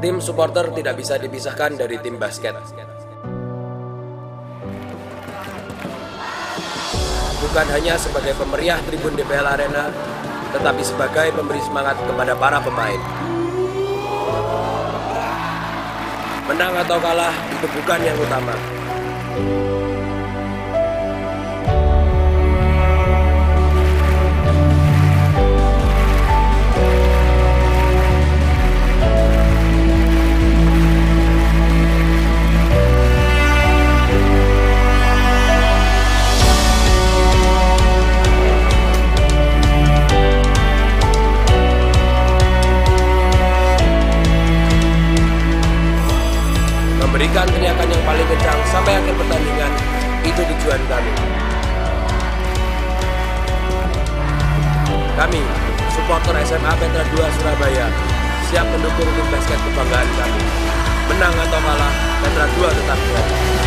Tim supporter tidak bisa dipisahkan dari tim basket. Bukan hanya sebagai pemeriah tribun DPL Arena, tetapi sebagai pemberi semangat kepada para pemain. Menang atau kalah itu bukan yang utama. Memberikan teriakan yang paling kencang sampai akhir pertandingan, itu tujuan kami. Kami, supporter SMA Petra 2 Surabaya, siap mendukung tim basket kebanggaan kami. Menang atau kalah, Petra 2 tetap juara.